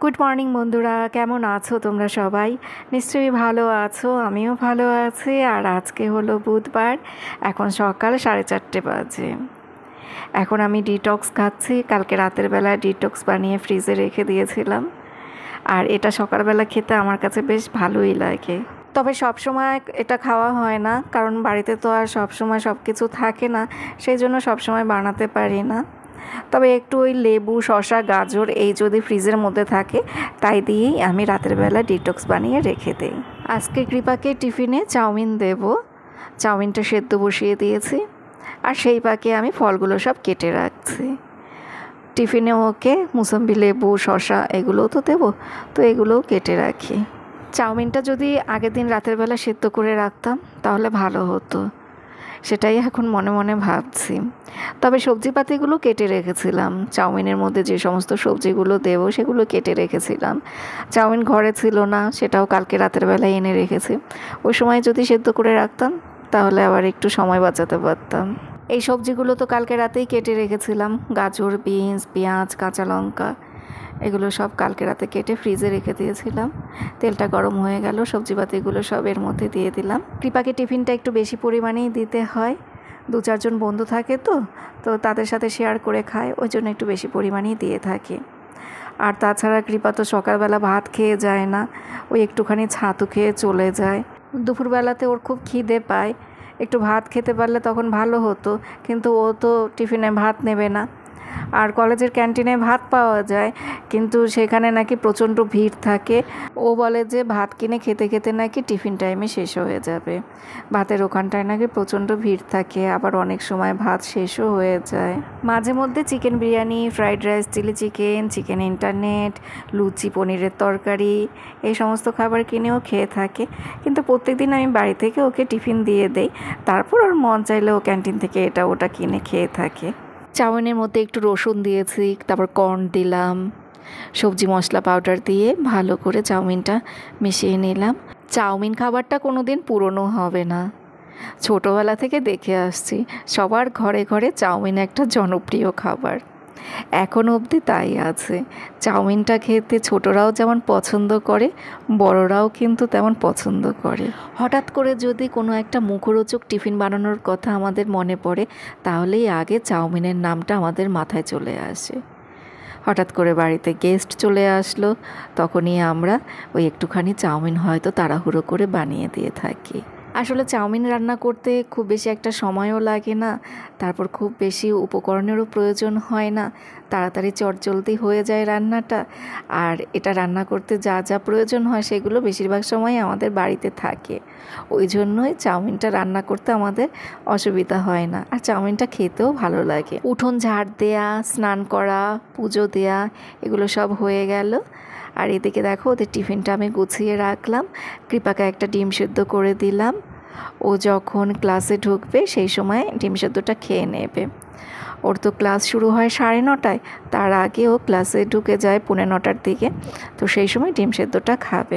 Good morning বন্ধুরা, কেমন আছো তোমরা সবাই? নিশ্চয়ই ভালো আছো, আমিও ভালো আছি। আর আজকে হলো বুধবার, এখন সকাল 4:30 বাজে। এখন আমি ডিটক্স খাচ্ছি। কালকে রাতের বেলা ডিটক্স বানিয়ে ফ্রিজে রেখে দিয়েছিলাম, আর এটা সকালবেলা খেতে আমার কাছে বেশ ভালোই লাগে। তবে সব সময় এটা খাওয়া হয় না, কারণ বাড়িতে তো আর সব সময় সব কিছু থাকে না, সেই জন্য সব সময় বানাতে পারি না। তবে একটু ওই লেবু, শসা, গাজর এই যদি ফ্রিজের মধ্যে থাকে, তাই দিয়েই আমি রাতের বেলা ডিটক্স বানিয়ে রেখে দিই। আজকে কৃপাকে টিফিনে চাউমিন দেব। চাউমিনটা সেদ্ধ বসিয়ে দিয়েছি, আর সেই পাকে আমি ফলগুলো সব কেটে রাখছি। টিফিনে ওকে মুসম্বি, লেবু, শসা এগুলোও তো দেবো, তো এগুলোও কেটে রাখি। চাউমিনটা যদি আগের দিন রাতের বেলা সেদ্ধ করে রাখতাম তাহলে ভালো হতো, সেটাই এখন মনে মনে ভাবছি। তবে সবজিপাতিগুলো কেটে রেখেছিলাম, চাউমিনের মধ্যে যে সমস্ত সবজিগুলো দেবো সেগুলো কেটে রেখেছিলাম। চাউমিন ঘরে ছিল না, সেটাও কালকে রাতের বেলায় এনে রেখেছি। ওই সময় যদি সেদ্ধ করে রাখতাম তাহলে আবার একটু সময় বাঁচাতে পারতাম। এই সবজিগুলো তো কালকে রাতেই কেটে রেখেছিলাম, গাজর, বিনস, পেঁয়াজ, কাঁচা লঙ্কা, এগুলো সব কালকে রাতে কেটে ফ্রিজে রেখে দিয়েছিলাম। তেলটা গরম হয়ে গেল, সবজিপাতিগুলো সব এর মধ্যে দিয়ে দিলাম। কৃপাকে টিফিনটা একটু বেশি পরিমাণেই দিতে হয়, 2-4 জন বন্ধু থাকে তো তাদের সাথে শেয়ার করে খায়, ওই জন্য একটু বেশি পরিমাণেই দিয়ে থাকে। আর তাছাড়া কৃপা তো সকালবেলা ভাত খেয়ে যায় না, ওই একটুখানি ছাতু খেয়ে চলে যায়। দুপুরবেলাতে ওর খুব খিদে পায়, একটু ভাত খেতে পারলে তখন ভালো হতো, কিন্তু ও তো টিফিনে ভাত নেবে না। আর কলেজের ক্যান্টিনে ভাত পাওয়া যায়, কিন্তু সেখানে নাকি প্রচণ্ড ভিড় থাকে। ও বলে যে ভাত কিনে খেতে খেতে নাকি টিফিন টাইমে শেষ হয়ে যাবে। ভাতের ওখানটায় নাকি প্রচণ্ড ভিড় থাকে, আবার অনেক সময় ভাত শেষও হয়ে যায়। মাঝে মধ্যে chicken biryani, fried rice, chilli chicken, chicken internet, লুচি, পনিরের তরকারি, এই সমস্ত খাবার কিনেও খেয়ে থাকে। কিন্তু প্রত্যেকদিন আমি বাড়ি থেকে ওকে টিফিন দিয়ে দেই, তারপর ওর মন চাইলে ও ক্যান্টিন থেকে এটা ওটা কিনে খেয়ে থাকে। চাউমিনের মধ্যে একটু রসুন দিয়েছি, তারপর কর্ন দিলাম, সবজি মশলা পাউডার দিয়ে ভালো করে চাউমিনটা মিশিয়ে নিলাম। চাউমিন খাবারটা কোনো দিন পুরনো হবে না, ছোটোবেলা থেকে দেখে আসছি সবার ঘরে ঘরে চাউমিন একটা জনপ্রিয় খাবার, এখনও অবধি তাই আছে। চাউমিনটা খেতে ছোটরাও যেমন পছন্দ করে, বড়রাও কিন্তু তেমন পছন্দ করে। হঠাৎ করে যদি কোনো একটা মুখরোচক টিফিন বানানোর কথা আমাদের মনে পড়ে, তাহলেই আগে চাউমিনের নামটা আমাদের মাথায় চলে আসে। হঠাৎ করে বাড়িতে গেস্ট চলে আসলো, তখনই আমরা ওই একটুখানি চাউমিন হয়তো তাড়াহুড়ো করে বানিয়ে দিয়ে থাকি। আসলে চাউমিন রান্না করতে খুব বেশি একটা সময়ও লাগে না, তারপর খুব বেশি উপকরণেরও প্রয়োজন হয় না, তাড়াতাড়ি চটজলদি হয়ে যায় রান্নাটা। আর এটা রান্না করতে যা যা প্রয়োজন হয় সেগুলো বেশিরভাগ সময় আমাদের বাড়িতে থাকে, ওই জন্যই চাউমিনটা রান্না করতে আমাদের অসুবিধা হয় না। আর চাউমিনটা খেতেও ভালো লাগে। উঠোন ঝাড় দেয়া, স্নান করা, পুজো দেয়া, এগুলো সব হয়ে গেল। আর এদিকে দেখো ওদের টিফিনটা আমি গুছিয়ে রাখলাম। কৃপাকে একটা ডিম সেদ্ধ করে দিলাম, ও যখন ক্লাসে ঢুকবে সেই সময় ডিম সেদ্ধটা খেয়ে নেবে। ওর তো ক্লাস শুরু হয় 9:30, তার আগে ও ক্লাসে ঢুকে যায় 9:45 দিকে, তো সেই সময় ডিম সেদ্ধটা খাবে।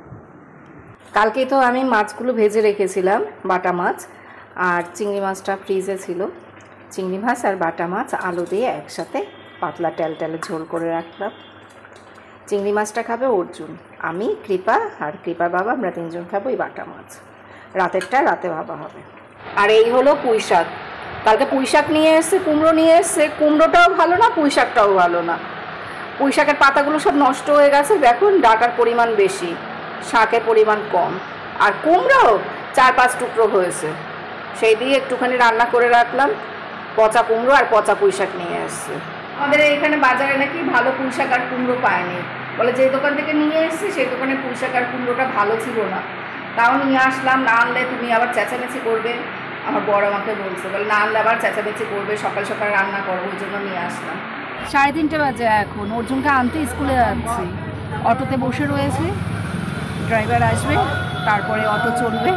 কালকে তো আমি মাছগুলো ভেজে রেখেছিলাম, বাটা মাছ আর চিংড়ি মাছটা ফ্রিজে ছিল। চিংড়ি মাছ আর বাটা মাছ আলু দিয়ে একসাথে পাতলা টেলটেলে ঝোল করে রাখলাম। চিংড়ি মাছটা খাবে অর্জুন, আমি, কৃপা আর কৃপার বাবা, আমরা 3জন খাবো এই বাটা মাছ। রাতেরটা রাতে ভাবা হবে। আর এই হলো পুঁই শাক। কালকে পুঁই শাক নিয়ে এসছে, কুমড়ো নিয়ে এসছে। কুমড়োটাও ভালো না, পুঁই শাকটাও ভালো না। পুঁই শাকের পাতাগুলো সব নষ্ট হয়ে গেছে, দেখুন ডাঁটার পরিমাণ বেশি, শাকের পরিমাণ কম। আর কুমড়ো 4-5 টুকরো হয়েছে, সেই দিয়ে একটুখানি রান্না করে রাখলাম। পচা কুমড়ো আর পচা পুঁই শাক নিয়ে এসছে। আমাদের এইখানে বাজারে নাকি ভালো পুঁই শাক আর কুমড়ো পায়নি, বলে যে দোকান থেকে নিয়ে এসছি সেই দোকানে পুঁই শাক আর কুমড়োটা ভালো ছিল না, তাও নিয়ে আসলাম। না আনলে তুমি আবার চেঁচামেচি করবে, আমার বড় আমাকে বলছে, বলে না আনলে আবার চেঁচামেচি করবে, সকাল সকাল রান্না করো, ওই জন্য নিয়ে আসলাম। 3:30 বাজে এখন, অর্জুনকে আনতে স্কুলে যাচ্ছি। অটোতে বসে রয়েছে, ড্রাইভার আসবে তারপরে অটো চলবে।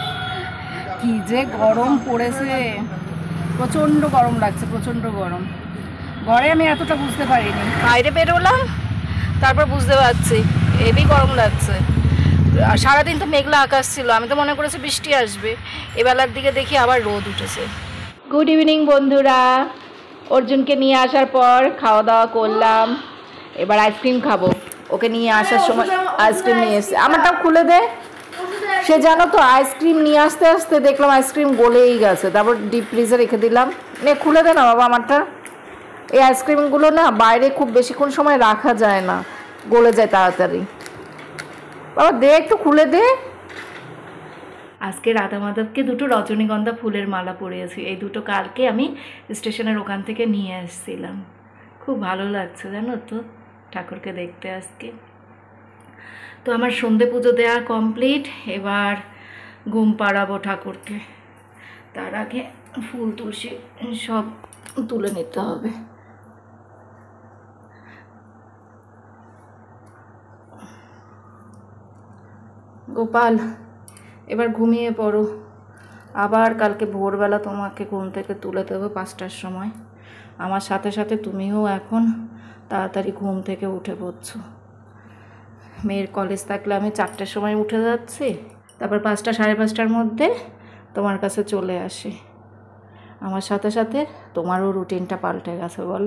কি যে গরম পড়েছে, প্রচণ্ড গরম লাগছে, প্রচণ্ড গরম। ঘরে আমি এতটা বুঝতে পারিনি, বাইরে বেরোলাম তারপর বুঝতে পারছি হেভি গরম লাগছে। আর সারাদিন তো মেঘলা আকাশ ছিল, আমি তো মনে করেছি বৃষ্টি আসবে, এবেলার দিকে দেখি আবার রোদ উঠেছে। গুড ইভিনিং বন্ধুরা, অর্জুনকে নিয়ে আসার পর খাওয়া দাওয়া করলাম, এবার আইসক্রিম খাবো। ওকে নিয়ে আসার সময় আইসক্রিম নিয়ে এসছে। আমারটাও খুলে দে। সে জানো তো আইসক্রিম নিয়ে আসতে আসতে দেখলাম আইসক্রিম গলেই গেছে, তারপর ডিপ ফ্রিজে রেখে দিলাম। নে খুলে দে না বাবা আমারটা। এই আইসক্রিমগুলো না বাইরে খুব বেশিক্ষণ সময় রাখা যায় না, গলে যায় তাড়াতাড়ি। বাবা দে, একটু খুলে দে। আজকে রাধা মাধবকে দুটো রজনীগন্ধা ফুলের মালা পরিয়েছি। এই দুটো কালকে আমি স্টেশনের ওখান থেকে নিয়ে এসেছিলাম। খুব ভালো লাগছে জানো তো ঠাকুরকে দেখতে আজকে। তো আমার সন্ধে পুজো দেওয়া কমপ্লিট, এবার ঘুম পাড়াবো ঠাকুরকে। তার আগে ফুল তুলসী সব তুলে নিতে হবে। গোপাল এবার ঘুমিয়ে পড়ো, আবার কালকে ভোরবেলা তোমাকে ঘুম থেকে তুলে দেবো 5টার সময়। আমার সাথে সাথে তুমিও এখন তাড়াতাড়ি ঘুম থেকে উঠে পড়ছো। মেয়ের কলেজ থাকলে আমি 4টার সময় উঠে যাচ্ছি, তারপর 5টা সাড়ে 5টার মধ্যে তোমার কাছে চলে আসি। আমার সাথে সাথে তোমারও রুটিনটা পাল্টে গেছে বলো।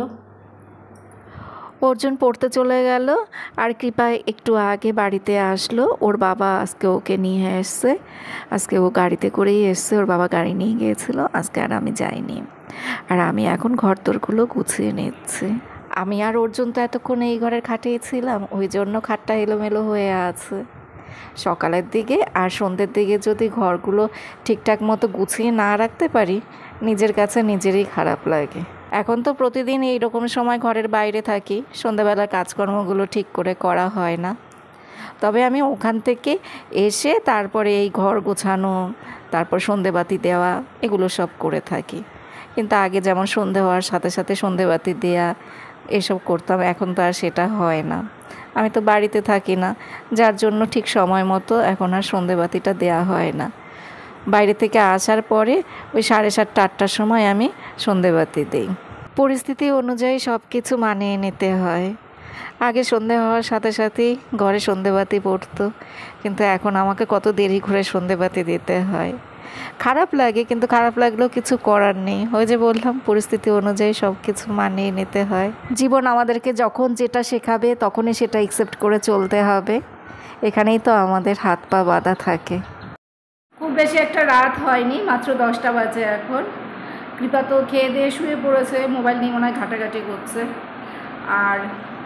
অর্জুন পড়তে চলে গেল, আর কৃপা একটু আগে বাড়িতে আসলো। ওর বাবা আজকে ওকে নিয়ে এসছে, আজকে ও গাড়িতে করেই এসছে, ওর বাবা গাড়ি নিয়ে গিয়েছিল, আজকে আর আমি যাইনি। আর আমি এখন ঘরদোরগুলো গুছিয়ে নিচ্ছি। আমি আর অর্জুন তো এতক্ষণ এই ঘরের খাটেই ছিলাম, ওই জন্য খাটটা এলোমেলো হয়ে আছে। সকালের দিকে আর সন্ধ্যের দিকে যদি ঘরগুলো ঠিকঠাক মতো গুছিয়ে না রাখতে পারি, নিজের কাছে নিজেরই খারাপ লাগে। এখন তো প্রতিদিন এইরকম সময় ঘরের বাইরে থাকি, সন্ধ্যাবেলার কাজকর্মগুলো ঠিক করে করা হয় না। তবে আমি ওখান থেকে এসে তারপরে এই ঘর গোছানো, তারপর সন্ধেবাতি দেওয়া, এগুলো সব করে থাকি। কিন্তু আগে যেমন সন্ধে হওয়ার সাথে সাথে সন্ধেবাতি দেওয়া এসব করতাম, এখন তো আর সেটা হয় না। আমি তো বাড়িতে থাকি না, যার জন্য ঠিক সময় মতো এখন আর সন্ধেবাতিটা দেওয়া হয় না। বাইরে থেকে আসার পরে ওই 7:30 8টার সময় আমি সন্ধেবাতি দিই। পরিস্থিতি অনুযায়ী সব কিছু মানিয়ে নিতে হয়। আগে সন্ধে হওয়ার সাথে সাথেই ঘরে সন্ধেবাতি পড়তো, কিন্তু এখন আমাকে কত দেরি করে সন্ধেবাতি দিতে হয়। খারাপ লাগে, কিন্তু খারাপ লাগলেও কিছু করার নেই। ওই যে বললাম, পরিস্থিতি অনুযায়ী সব কিছু মানিয়ে নিতে হয়। জীবন আমাদেরকে যখন যেটা শেখাবে তখনই সেটা অ্যাকসেপ্ট করে চলতে হবে। এখানেই তো আমাদের হাত পা বাঁধা থাকে। খুব বেশি একটা রাত হয়নি, মাত্র 10টা বাজে এখন। কৃপা তো খেয়ে দিয়ে শুয়ে পড়েছে, মোবাইল নিয়ে মনে হয় ঘাটাঘাটি করছে। আর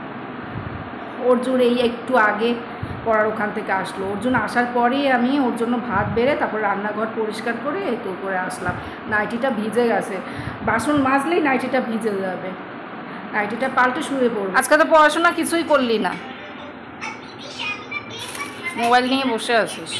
অর্জুন এই একটু আগে পড়ার ওখান থেকে আসলো। অর্জুন আসার পরেই আমি ওর জন্য ভাত বেড়ে তারপর রান্নাঘর পরিষ্কার করে এই তো করে আসলাম। নাইটিটা ভিজে গেছে, বাসন মাজলেই নাইটিটা ভিজে যাবে। নাইটিটা পাল্টে শুয়ে পড়বো। আজকে তো পড়াশোনা কিছুই করলি না, মোবাইল নিয়ে বসে আছিস।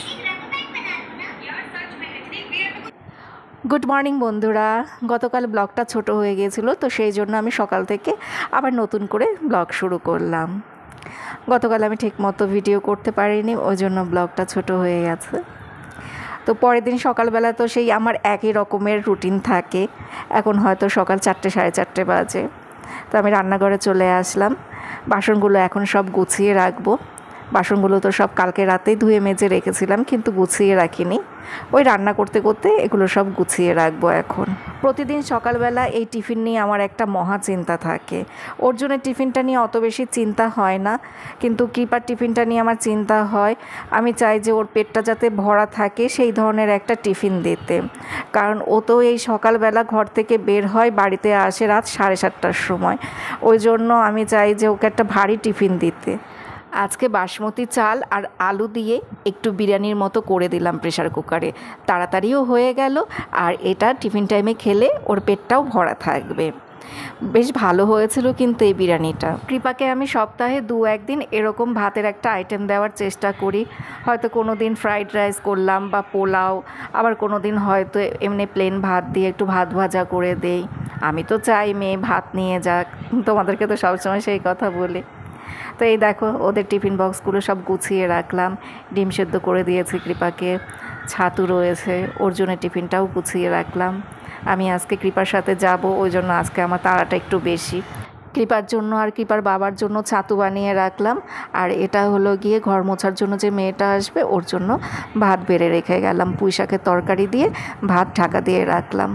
গুড মর্নিং বন্ধুরা, গতকাল ব্লগটা ছোট হয়ে গিয়েছিল, তো সেই জন্য আমি সকাল থেকে আবার নতুন করে ব্লগ শুরু করলাম। গতকাল আমি ঠিকমতো ভিডিও করতে পারিনি, ওই জন্য ব্লগটা ছোট হয়ে গেছে। তো পরের দিন সকালবেলা তো সেই আমার একই রকমের রুটিন থাকে। এখন হয়তো সকাল 4টে সাড়ে 4টে বাজে, তো আমি রান্নাঘরে চলে আসলাম। বাসনগুলো এখন সব গুছিয়ে রাখবো। বাসনগুলো তো সব কালকে রাতেই ধুয়ে মেজে রেখেছিলাম, কিন্তু গুছিয়ে রাখিনি। ওই রান্না করতে করতে এগুলো সব গুছিয়ে রাখবো এখন। প্রতিদিন সকালবেলা এই টিফিন নিয়ে আমার একটা মহা চিন্তা থাকে। অর্জুনের টিফিনটা নিয়ে অত বেশি চিন্তা হয় না, কিন্তু কৃপার টিফিনটা নিয়ে আমার চিন্তা হয়। আমি চাই যে ওর পেটটা যাতে ভরা থাকে সেই ধরনের একটা টিফিন দিতে, কারণ ও তো এই সকালবেলা ঘর থেকে বের হয়, বাড়িতে আসে রাত 7:30টার সময়। ওই জন্য আমি চাই যে ওকে একটা ভারী টিফিন দিতে। আজকে বাসমতি চাল আর আলু দিয়ে একটু বিরিয়ানির মতো করে দিলাম প্রেসার কুকারে, তাড়াতাড়িও হয়ে গেল। আর এটা টিফিন টাইমে খেলে ওর পেটটাও ভরা থাকবে। বেশ ভালো হয়েছিল কিন্তু এই বিরিয়ানিটা। কৃপাকে আমি সপ্তাহে 2-1 দিন এরকম ভাতের একটা আইটেম দেওয়ার চেষ্টা করি। হয়তো কোনো দিন ফ্রাইড রাইস করলাম বা পোলাও, আবার কোনো দিন হয়তো এমনি প্লেন ভাত দিয়ে একটু ভাত ভাজা করে দেই। আমি তো চাই মেয়ে ভাত নিয়ে যাক, তোমাদেরকে তো সবসময় সেই কথা বলি। তো এই দেখো ওদের টিফিন বক্সগুলো সব গুছিয়ে রাখলাম। ডিম সেদ্ধ করে দিয়েছি কৃপাকে, ছাতু রয়েছে, অর্জুনের টিফিনটাও গুছিয়ে রাখলাম। আমি আজকে কৃপার সাথে যাব, ওই জন্য আজকে আমার তাড়াটা একটু বেশি। কৃপার জন্য আর কৃপার বাবার জন্য ছাতু বানিয়ে রাখলাম। আর এটা হলো গিয়ে ঘর মোছার জন্য যে মেয়েটা আসবে ওর জন্য ভাত বেড়ে রেখে গেলাম। পুঁই শাকের তরকারি দিয়ে ভাত ঢাকা দিয়ে রাখলাম।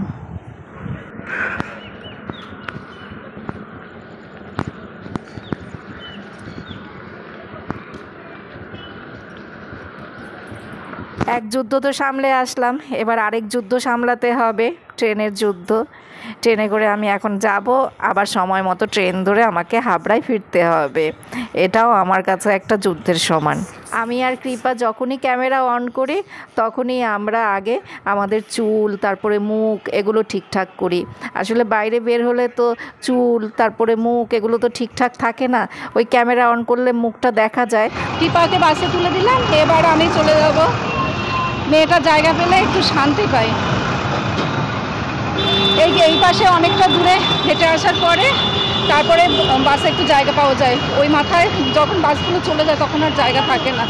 এক যুদ্ধ তো সামলে আসলাম, এবার আরেক যুদ্ধ সামলাতে হবে, ট্রেনের যুদ্ধ। ট্রেনে করে আমি এখন যাব, আবার সময় মতো ট্রেন ধরে আমাকে হাবড়ায় ফিরতে হবে। এটাও আমার কাছে একটা যুদ্ধের সমান। আমি আর কৃপা যখনই ক্যামেরা অন করি তখনই আমরা আগে আমাদের চুল, তারপরে মুখ এগুলো ঠিকঠাক করি। আসলে বাইরে বের হলে তো চুল, তারপরে মুখ এগুলো তো ঠিকঠাক থাকে না, ওই ক্যামেরা অন করলে মুখটা দেখা যায়। কৃপাকে বাসে তুলে দিলাম, এবার আমি চলে যাব। মেয়েটা জায়গা পেলে একটু শান্তি পাই। এই পাশে অনেকটা দূরে হেঁটে আসার পরে তারপরে বাসে একটু জায়গা পাওয়া যায়। ওই মাথায় যখন বাসগুলো চলে যায় তখন আর জায়গা থাকে না।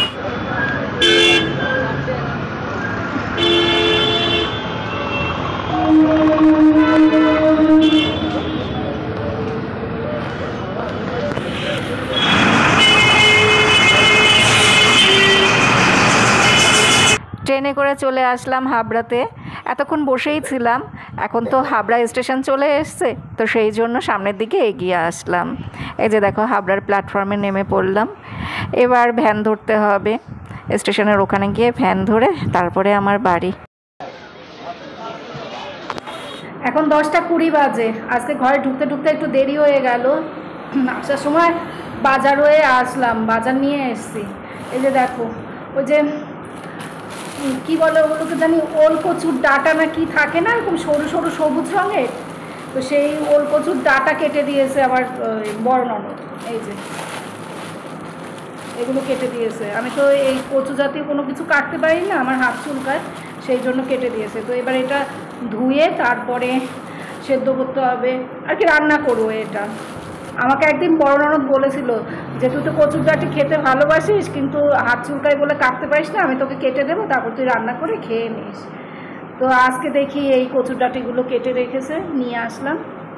ট্রেনে করে চলে আসলাম হাবড়াতে। এতক্ষণ বসেই ছিলাম, এখন তো হাবড়া স্টেশন চলে এসছে, তো সেই জন্য সামনের দিকে এগিয়ে আসলাম। এই যে দেখো হাবড়ার প্ল্যাটফর্মে নেমে পড়লাম। এবার ভ্যান ধরতে হবে, স্টেশনের ওখানে গিয়ে ভ্যান ধরে তারপরে আমার বাড়ি। এখন 10:20 বাজে। আজকে ঘরে ঢুকতে ঢুকতে একটু দেরি হয়ে গেল। আসার সময় বাজার হয়ে আসলাম, বাজার নিয়ে এসছি। এই যে দেখো, ওই যে কী বলে ওগুলোকে জানি, ওল কচুর ডাঁটা না কি থাকে না, এরকম সরু সরু সবুজ রঙের, তো সেই ওল কচুর ডাঁটা কেটে দিয়েছে আমার বড় ননদ। এই যে এগুলো কেটে দিয়েছে। আমি তো এই কচু জাতীয় কোনো কিছু কাটতে পারি না, আমার হাত চুলকায়, সেই জন্য কেটে দিয়েছে। তো এবার এটা ধুয়ে তারপরে সেদ্ধ করতে হবে আর কি, রান্না করবো এটা। আমাকে একদিন বড় ননদ বলেছিল যে তুই তো কচুর ডাঁটি খেতে ভালোবাসিস, কিন্তু হাত চুলকায় বলে কাটতে পারিস না, আমি তোকে কেটে দেবো, তারপর তুই রান্না করে খেয়ে নিস। তো আজকে দেখি এই কচুর ডাঁটিগুলো কেটে রেখেছে, নিয়ে আসলাম।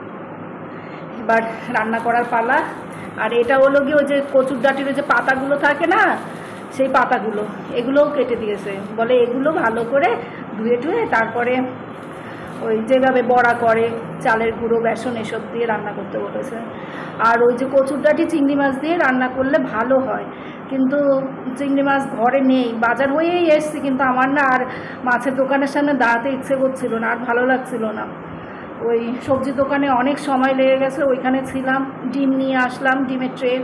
এবার রান্না করার পালা। আর এটা হলো কি, ওই যে কচুর ডাঁটির যে পাতাগুলো থাকে না, সেই পাতাগুলো এগুলোও কেটে দিয়েছে। বলে এগুলো ভালো করে ধুয়ে টুয়ে তারপরে ওই যেভাবে বড়া করে চালের গুঁড়ো, বেসন এসব দিয়ে রান্না করতে বলেছে। আর ওই যে কচুর ডাঁটি চিংড়ি মাছ দিয়ে রান্না করলে ভালো হয়, কিন্তু চিংড়ি মাছ ঘরে নেই, বাজার হয়েই এসছি, কিন্তু আমার না আর মাছের দোকানের সামনে দাঁড়াতে ইচ্ছে করছিল না, আর ভালো লাগছিল না। ওই সবজির দোকানে অনেক সময় লেগে গেছে, ওইখানে ছিলাম, ডিম নিয়ে আসলাম, ডিমের ট্রে,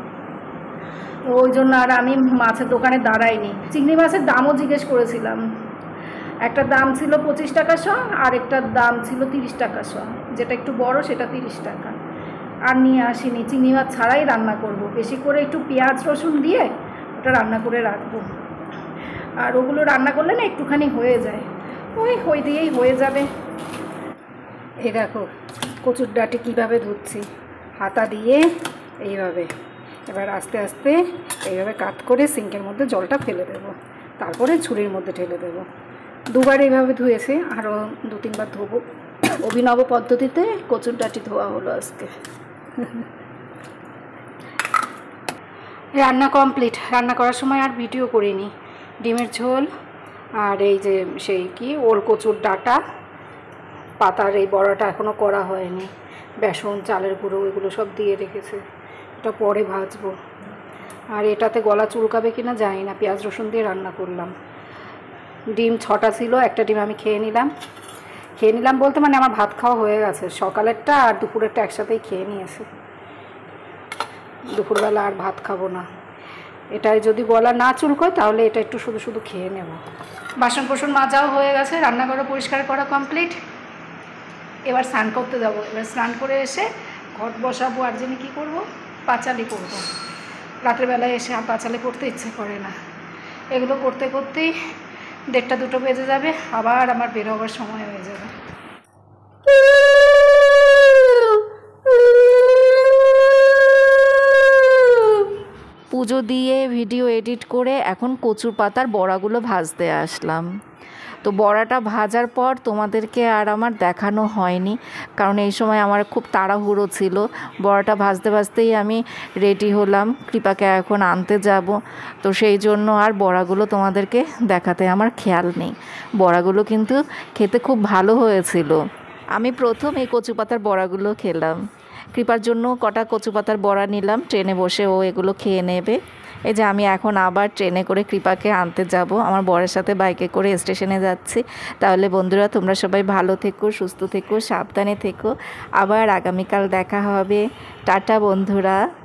ওই জন্য আর আমি মাছের দোকানে দাঁড়াইনি। চিংড়ি মাছের দামও জিজ্ঞেস করেছিলাম, একটা দাম ছিল 25 টাকা শ, আর একটা দাম ছিল 30 টাকা শ, যেটা একটু বড় সেটা 30 টাকা। আর নিয়ে আসিনি, চিংড়ি মাছ ছাড়াই রান্না করব, বেশি করে একটু পেঁয়াজ রসুন দিয়ে ওটা রান্না করে রাখবো। আর ওগুলো রান্না করলে না একটুখানি হয়ে যায়, ওই দিয়েই হয়ে যাবে। এই দেখো কচুর ডাঁটি কীভাবে ধুচ্ছি, হাতা দিয়ে এইভাবে, এবার আস্তে আস্তে এইভাবে কাট করে সিঙ্কের মধ্যে জলটা ফেলে দেবো, তারপরে ঝুড়ির মধ্যে ঢেলে দেবো। দুবার এইভাবে ধুয়েছি, আরও 2-3 বার ধোবো। অভিনব পদ্ধতিতে কচুর ডাঁটি ধোয়া হলো আজকে। রান্না কমপ্লিট। রান্না করার সময় আর ভিডিও করিনি। ডিমের ঝোল আর এই যে সেই কি ওল কচুর ডাঁটা পাতার এই বড়াটা এখনও করা হয়নি। বেসন, চালের গুঁড়ো এগুলো সব দিয়ে রেখেছে, এটা পরে ভাজবো। আর এটাতে গলা চুলকাবে কিনা জানি না, পেঁয়াজ রসুন দিয়ে রান্না করলাম। ডিম 6টা ছিল, একটা ডিম আমি খেয়ে নিলাম বলতে মানে আমার ভাত খাওয়া হয়ে গেছে, সকালেরটা আর দুপুরেরটা একসাথেই খেয়ে নিয়েছে। দুপুরবেলা আর ভাত খাবো না। এটাই যদি গলা না চুলকোয় তাহলে এটা একটু শুধু শুধু খেয়ে নেব। বাসন কোসন মাজাও হয়ে গেছে, রান্নাঘরও পরিষ্কার করা কমপ্লিট। এবার স্নান করতে যাবো। এবার স্নান করে এসে ঘট বসাবো, আর জন্য কী করবো, পাঁচালি করবো। রাতের বেলায় এসে আর পাঁচালি করতে ইচ্ছে করে না। এগুলো করতে করতেই 1:30-2টো বেজে যাবে, আবার আমার বের হবার সময় হয়ে যাবে। পুজো দিয়ে ভিডিও এডিট করে এখন কচুর পাতার বড়াগুলো ভাজতে আসলাম। তো বড়াটা ভাজার পর তোমাদেরকে আর আমার দেখানো হয়নি, কারণ এই সময় আমার খুব তাড়াহুড়ো ছিল। বড়াটা ভাজতে ভাজতেই আমি রেডি হলাম, কৃপাকে এখন আনতে যাব। তো সেই জন্য আর বড়াগুলো তোমাদেরকে দেখাতে আমার খেয়াল নেই। বড়াগুলো কিন্তু খেতে খুব ভালো হয়েছিল। আমি প্রথম এই কচু পাতার বড়াগুলো খেলাম। কৃপার জন্য কটা কচু পাতার বড়া নিলাম, ট্রেনে বসে ও এগুলো খেয়ে নেবে। এই যে আমি এখন আবার ট্রেনে করে কৃপাকে আনতে যাব, আমার বরের সাথে বাইকে করে স্টেশনে যাচ্ছি। তাহলে বন্ধুরা তোমরা সবাই ভালো থেকো, সুস্থ থেকো, সাবধানে থেকো। আবার আগামীকাল দেখা হবে। টাটা বন্ধুরা।